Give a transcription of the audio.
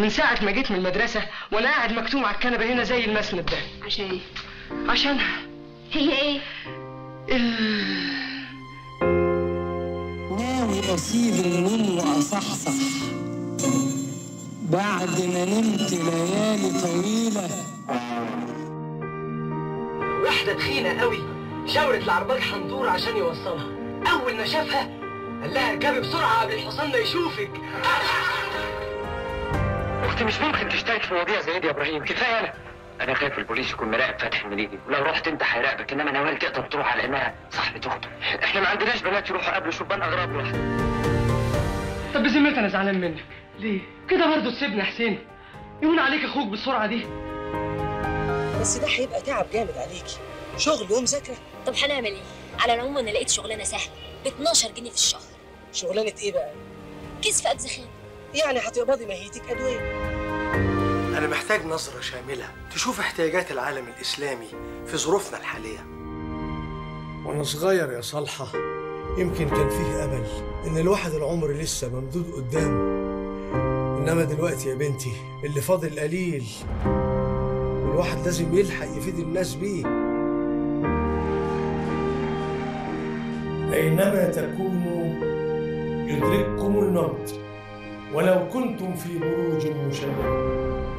من ساعة ما جيت من المدرسة وأنا قاعد مكتوم على الكنبة هنا زي المسند ده. عشان ايه؟ عشان هي ايه؟ ناوي أسيب النوم وأصحصح بعد ما نمت ليالي طويلة. واحدة تخينة قوي شاورت لعرباج حنطور عشان يوصلها. أول ما شافها قال لها اركبي بسرعة قبل الحصان ما يشوفك. أختي مش ممكن تشترك في مواضيع زي دي يا إبراهيم، كفاية أنا خايف البوليس يكون مراقب فتحي المليجي، ولو رحت أنت هيراقبك، إنما نوال تقدر تروح على إنها صاحبة أخته. إحنا ما عندناش بنات يروحوا قبل شبان أغراب لوحدهم. طب بذمتك أنا زعلان منك، ليه؟ كده برضه تسيبني يا حسين؟ يهون عليك أخوك بالسرعة دي. بس ده هيبقى تعب جامد عليكي، شغل ومذاكرة. طب هنعمل ايه؟ على العموم انا لقيت شغلانه سهله ب 12 جنيه في الشهر. شغلانة ايه بقى؟ كيس في أجزخان. يعني هتقبضي ماهيتك أدوية. أنا محتاج نظرة شاملة تشوف احتياجات العالم الإسلامي في ظروفنا الحالية. وأنا صغير يا صالحة يمكن كان فيه أمل إن الواحد العمر لسه ممدود قدامه، إنما دلوقتي يا بنتي اللي فاضل قليل، والواحد لازم يلحق يفيد الناس بيه. أينما تكونوا يدرككم الموت ولو كنتم في بروج مشيدة.